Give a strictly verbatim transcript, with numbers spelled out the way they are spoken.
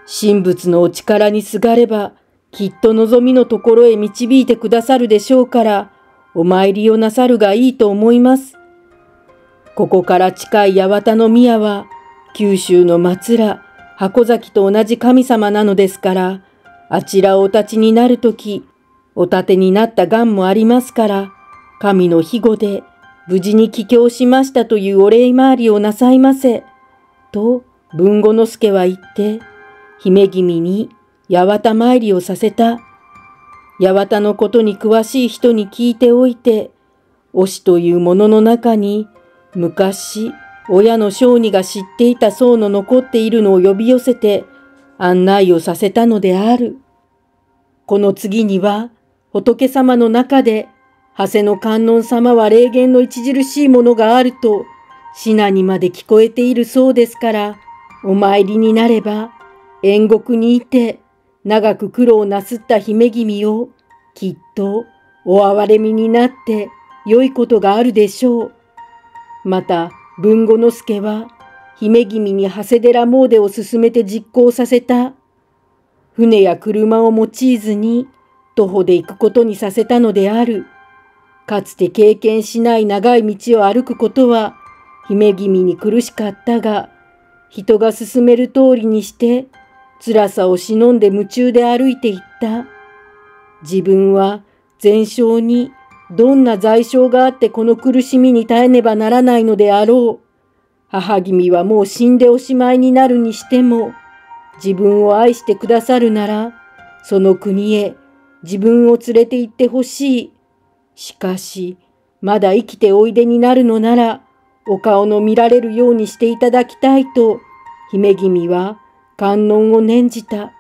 神仏のお力にすがれば、きっと望みのところへ導いてくださるでしょうから、お参りをなさるがいいと思います。ここから近い八幡の宮は、九州の松ら、箱崎と同じ神様なのですから、あちらをお立ちになるとき、お立てになった願もありますから、神の庇護で無事に帰郷しましたというお礼参りをなさいませ。と、豊後之助は言って、姫君に八幡参りをさせた。八幡のことに詳しい人に聞いておいて、推しというものの中に、昔、親の小児が知っていた僧の残っているのを呼び寄せて、案内をさせたのである。この次には、仏様の中で、長谷の観音様は霊言の著しいものがあると、信にまで聞こえているそうですから、お参りになれば、縁国にいて、長く苦労なすった姫君を、きっとお憐れみになって良いことがあるでしょう。また、豊後之助は、姫君に長谷寺詣を進めて実行させた。船や車を用いずに、徒歩で行くことにさせたのである。かつて経験しない長い道を歩くことは、姫君に苦しかったが、人が進める通りにして、辛さを忍んで夢中で歩いていった。自分は前生にどんな罪障があってこの苦しみに耐えねばならないのであろう。母君はもう死んでおしまいになるにしても、自分を愛してくださるなら、その国へ自分を連れて行ってほしい。しかし、まだ生きておいでになるのなら、お顔の見られるようにしていただきたいと、姫君は観音を念じた。